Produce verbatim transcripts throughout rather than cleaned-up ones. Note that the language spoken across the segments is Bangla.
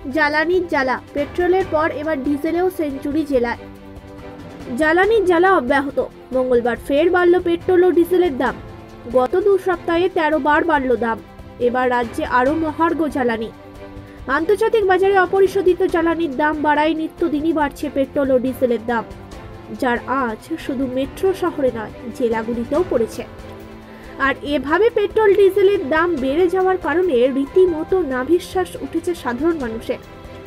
জ্বালানির জ্বালা, পেট্রোলের পর এবার ডিজেলেও সেঞ্চুরি জেলায়। জ্বালানির জ্বালা অব্যাহত। মঙ্গলবার ফের বাড়ল পেট্রোল ও ডিজেলের দাম। গত দু সপ্তাহে তেরো বার বাড়ল দাম। এবার রাজ্যে আরও মহার্ঘ জ্বালানি। আন্তর্জাতিক বাজারে অপরিশোধিত জ্বালানির দাম বাড়ায় নিত্যদিনই বাড়ছে পেট্রোল ও ডিজেলের দাম, যার আজ শুধু মেট্রো শহরে নয়, জেলাগুলিতেও পড়েছে। আর এভাবে পেট্রোল ডিজেলের দাম বেড়ে যাওয়ার কারণে রীতিমতো নাভিশ্বাস উঠেছে সাধারণ মানুষের।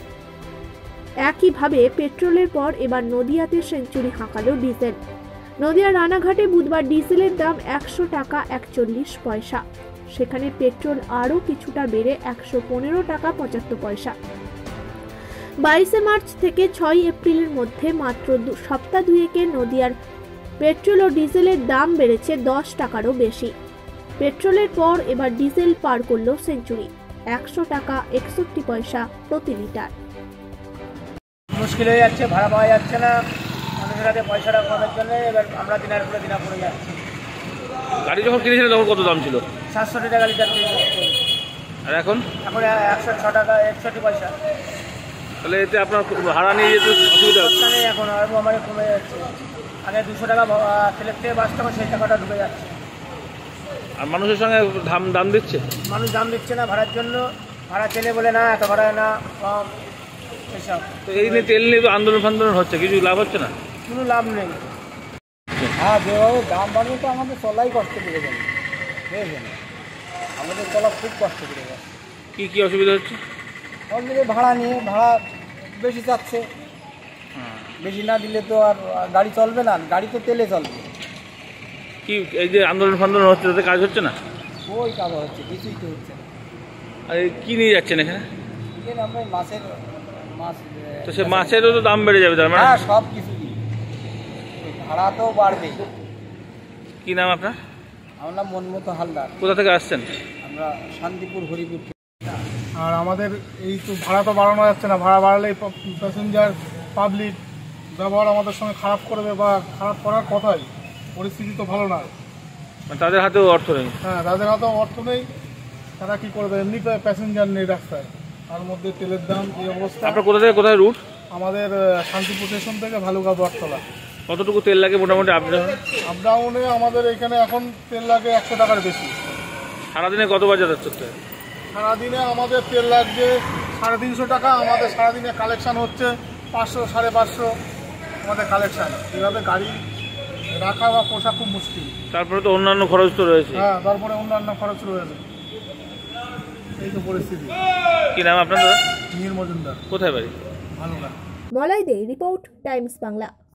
একইভাবে পেট্রোলের পর এবার নদিয়াতে সেঞ্চুরি হাঁকালো ডিজেল। নদিয়ার রানাঘাটে বুধবার ডিজেলের দাম একশো টাকা একচল্লিশ পয়সা। সেখানে পেট্রোল আরও কিছুটা বেড়ে একশো পনেরো টাকা পঁচাত্তর পয়সা। বাইশে মার্চ থেকে ছয় এপ্রিলের মধ্যে মাত্র সপ্তাহ দুয়েকে নদিয়ার পেট্রোল ও ডিজেলের দাম বেড়েছে দশ টাকারও বেশি। পেট্রোলের পর এবার ডিজেল পার করল সেঞ্চুরি, একশো টাকা একষট্টি পয়সা প্রতি লিটার। মুশকিল হয়ে যাচ্ছে, ভাড়া পাওয়া যাচ্ছে না মানুষের হাতে পয়সাটা কমের জন্য। এবার আমরা দিনের পরে দিনা পড়ে যাচ্ছি। গাড়ি যখন কিনেছিলেন তখন কত দাম ছিল? সাতশো টাকা লিটার। আর এখন এখন একশো ছ টাকা একষট্টি পয়সা। তাহলে এতে আপনার ভাড়া নিয়ে যেতে অসুবিধা হচ্ছে? নেই, এখন আর মানে কমে যাচ্ছে। আগে দুশো টাকা তেলের থেকে বাঁচতে হবে, সেই টাকাটা ঢুকে যাচ্ছে। আর মানুষের সঙ্গে দাম দাম দিচ্ছে? মানুষ দাম দিচ্ছে না ভাড়ার জন্য। ভাড়া তেলে বলে না, এত ভাড়া না, কম এসব। তো এই নিয়ে তেল নিয়ে তো আন্দোলন ফান্দোলন হচ্ছে, কিছু লাভ হচ্ছে না? কোনো লাভ নেই। হ্যাঁ, যেভাবে দাম বাড়বে তো আমাদের চলাই কষ্ট পড়ে যাবে, বুঝলেন? আমাদের চলা খুব কষ্ট পড়ে যাবে। কী কী অসুবিধা হচ্ছে? অসুবিধা ভাড়া নিয়ে, ভাড়া বেশি চাচ্ছে। বেশি না দিলে তো আর গাড়ি চলবে না, গাড়ি তো তেলে চলবে। কি এই যে আন্দোলন ফান্দোলন হচ্ছে তাতে কাজ হচ্ছে না? ওই কাজ হচ্ছে, কিছুই তো হচ্ছে না। আর কী নিয়ে যাচ্ছেন এখানে? এখানে আমরা মাছের মাছ, তো সে মাছেরও তো দাম বেড়ে যাবে তার মানে? হ্যাঁ, সব কিছু ভাড়া তো বাড়বে। কী নাম আপনার? আমার নাম মনমতো হালদার। কোথা থেকে আসছেন? আমরা শান্তিপুর হরিপুর। আর আমাদের এই তো ভাড়া তো বাড়ানো যাচ্ছে না। ভাড়া বাড়লেই প্যাসেঞ্জার পাবলিক ব্যবহার আমাদের সঙ্গে খারাপ করবে, বা খারাপ করার কথাই। পরিস্থিতি তো ভালো না। মানে তাদের হাতেও অর্থ নেই? হ্যাঁ, তাদের হাতেও অর্থ নেই। তারা কি করবে? এমনি প্যাসেঞ্জার নেই রাস্তায়, তার মধ্যে তেলের দাম এই অবস্থা। আপনার কোথা থেকে কোথায় রুট? আমাদের শান্তিপুর স্টেশন থেকে ভালুকা বটতলা। কতটুকু তেল লাগে মোটামুটি আপ ডাউন? আপ ডাউনে আমাদের এখানে এখন তেল লাগে একশো টাকার বেশি। সারাদিনে কতবার যাতায়াত করতে হয়? সারাদিনে আমাদের তেল লাগছে সাড়ে তিনশো টাকা। আমাদের সারাদিনে কালেকশান হচ্ছে পাঁচশো সাড়ে পাঁচশো আমাদের কালেকশান। এভাবে গাড়ি রাখা বা পোষা খুব মুশকিল। তারপরে তো অন্যান্য খরচ তো রয়েছে। হ্যাঁ, তারপরে অন্যান্য খরচ রয়েছে। এই তো পরিস্থিতি। কি নাম আপনার দাদা? নীর মজুমদার। কোথায় বাড়ি? ভালো না। Malay De report, Times Bangla.